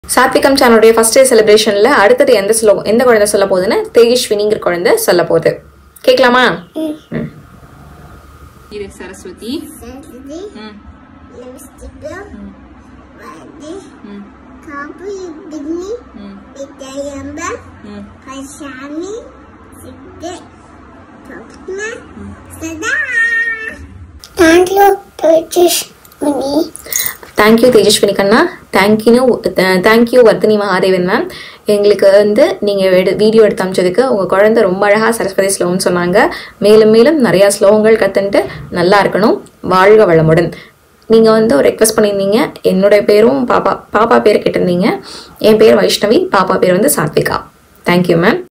சாத்விகம் சேனலுடைய first day செலிப்ரேஷன்ல அடுத்தது எந்த குழந்தை சொல்ல போகுதுன்னு தேஜஸ்வினிங்கிற குழந்தை சொல்ல போகுது. கேட்கலாமா? சரஸ்வதி தேங்க்யூ தேஜஸ்வினி கண்ணா. Thank you Vardhini Mahadevan ma'am. எங்களுக்கு நீங்கள் வீடியோ எடுத்து அமைச்சதுக்கு உங்கள் குழந்தை ரொம்ப அழகாக சரஸ்வதி ஸ்லோகம்னு சொன்னாங்க. மேலும் மேலும் நிறையா ஸ்லோகங்கள் கற்றுன்ட்டு நல்லா இருக்கணும், வாழ்க வளமுடன். நீங்கள் ஒரு ரெக்வஸ்ட் பண்ணியிருந்தீங்க. என்னுடைய பேரும் பாப்பா பேர் கேட்டிருந்தீங்க. என் பேர் வைஷ்ணவி, பாப்பா பேர் சாத்விகா. Thank you ma'am.